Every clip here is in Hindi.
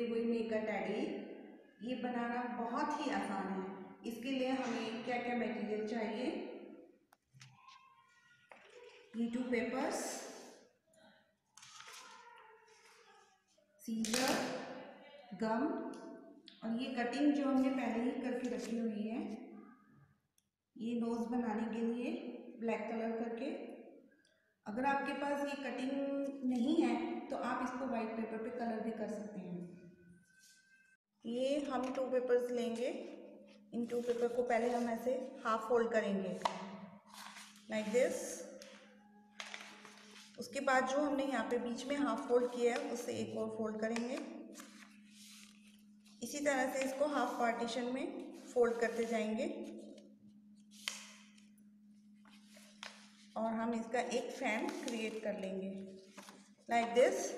हुई मेकर टैडी। ये बनाना बहुत ही आसान है। इसके लिए हमें क्या क्या मटेरियल चाहिए? ये 2 पेपर्स, सीजर, गम और ये कटिंग जो हमने पहले ही करके रखी हुई है। ये नोज बनाने के लिए ब्लैक कलर करके। अगर आपके पास ये कटिंग नहीं है तो आप इसको वाइट पेपर पे कलर भी कर सकते हैं। ये हम 2 पेपर्स लेंगे। इन 2 पेपर को पहले हम ऐसे हाफ फोल्ड करेंगे लाइक दिस। उसके बाद जो हमने यहाँ पे बीच में हाफ फोल्ड किया है उससे एक और फोल्ड करेंगे। इसी तरह से इसको हाफ पार्टीशन में फोल्ड करते जाएंगे और हम इसका एक फैन क्रिएट कर लेंगे लाइक दिस।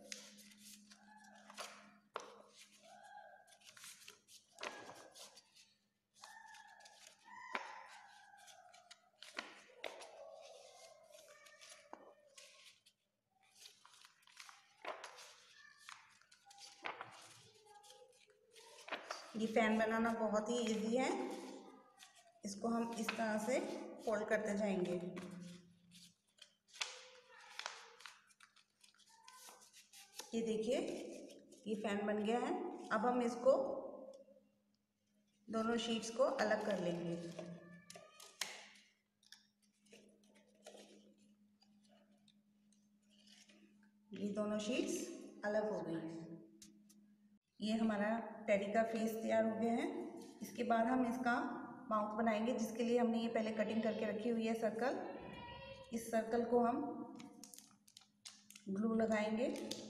ये फैन बनाना बहुत ही इजी है। इसको हम इस तरह से फोल्ड करते जाएंगे। ये देखिए ये फैन बन गया है। अब हम इसको दोनों शीट्स को अलग कर लेंगे। ये दोनों शीट्स अलग हो गई हैं। ये हमारा टेडी का फेस तैयार हो गया है। इसके बाद हम इसका माउथ बनाएंगे, जिसके लिए हमने ये पहले कटिंग करके रखी हुई है सर्कल। इस सर्कल को हम ग्लू लगाएंगे